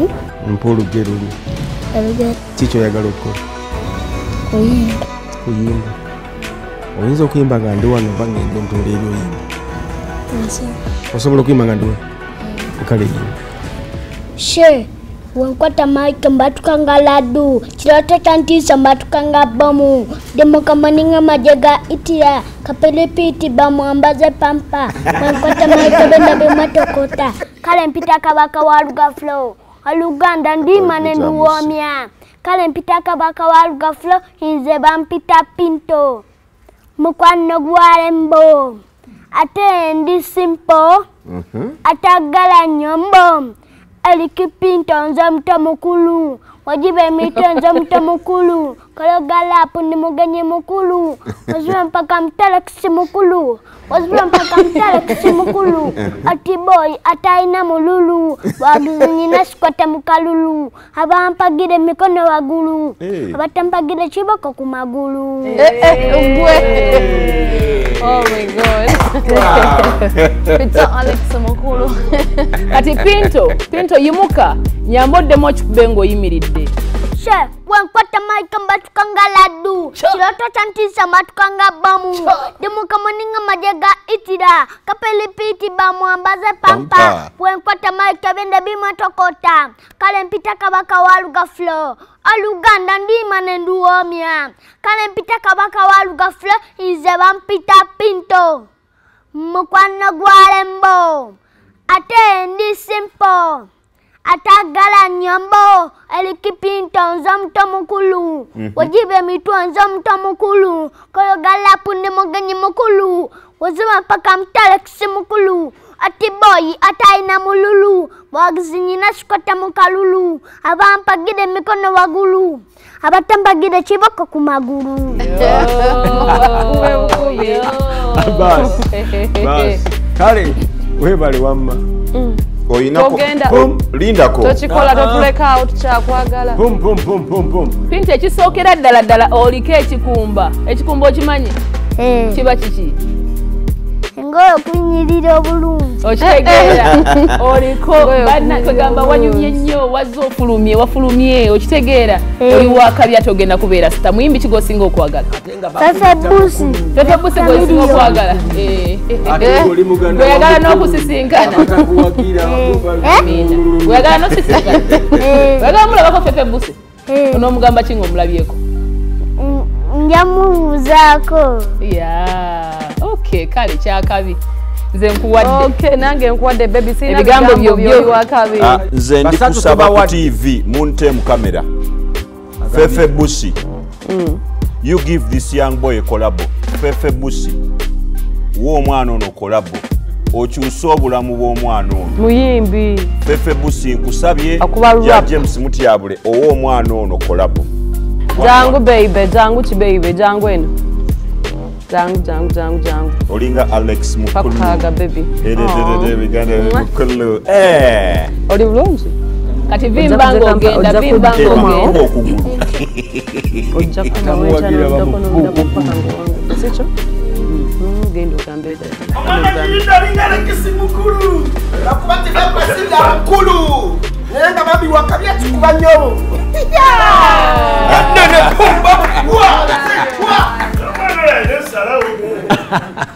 Mpulu geruli. Chicho yagala okukola. Kuyimba. Oyinza okuyimba nga ndi wano oba ngende ntoola ebyoyimba. Osobola okuyimba nga ndi wano? Kale yimba. She, wenkwata maika mbatukanga ladu. Chilota chantisa mbatukanga bamu. Demo kamaninga majega itira. Kapelipiti bamu ambaze pampa. Wenkwata maika benda bimatokota. Kale mpita kabaka waluga flow. Aluganda ndima nenduomya. Kale mpita kabaka waluga flow. Inze bampita pinto. Mukwano gwalembo. Ate ndi simple. Atagala nyombo. Eric Pinto nze mto mukulu. Wajibe mito nze mto mukulu. Kalogala hapo ni mugenye mukulu. Wazula mpaka mtalakisi mukulu. Wazula mpaka mtalakisi mukulu. Ati boy ataina mululu. Wagizinyina sikwata mukalulu. Abampagire mikono wagulu. Abatampagire chiboko kumagulu. Oh my God. Pinto Alex mukulu. Ati Pinto yimuka. Nyambodde mochi kubengo yimiridde. She, wenkwata maika mbatukanga ladu. Chiloto chantisa mbatukanga bamu. Demuka moninga majega itira. Kapelipiti bamu ambaze pampa. Wenkwata maika benda bima tokota. Kale mpita kabaka waluga flow. Aluganda ndima nenduomya. Kale mpita kabaka waluga flow. Ize bampita Pinto. Mukwano gwalembo. Ate ndi simple. Atagala nyambo. Eric Pinto nze mto mukulu. Wajibe mitwa nze mto mukulu. Kalogala punde mugenyi mukulu. Wazima mpaka mtalakisi mukulu. Ati boy ataina mululu. Wagizinyina sikwata mukalulu. Abampagide mikono wagulu. Abatampagide chiboko kumagulu. Bas. Kale, webale wamma. Oyinako lindako tochikola totuleka out cha kwagala pum Pinto ekisookera ddala oliko ekikumba okimanyi kiba kiki ngoyo kunyirira obulungi okitegeera oliko banna kwegamba wanyumye nnyo wazze wafulumye okitegeera oli wakabya togenda kubeera sita muyimbi kigosinga okwagala Fefe busi gwesinga okwagala gweyagala n'okusisinkana gweyagala n'osisinkana gweyagala mulabako Fefe busi onoomugamba ki ng'omulabyeko njamubuuzaako okay kale kyakabi nze nkuwadde okay nange nkuwadde baby sina ebigambo byo wakabi nze ndi kusaba ku TV munte mu kamera Fefe busi you give this young boy a collabo Fefe busi wo omwana ono collabo okyusa obulamu bw'omwana ono muyimbi Fefe busi nkusabye ya James Mutyabule owo omwana ono collabo jangu baby jangu chibaby jangu eno jangu olinga Alex mukulu pakaga baby biganda mukulu oli bulungi kati vimbango ogenda ojja kumawejana ndakopaka wangu sicho gendo kambe omwana yinda Alex mukulu nakubate bakwasiga mukulu nenga babi wakabya kikubanyo nene kumba wa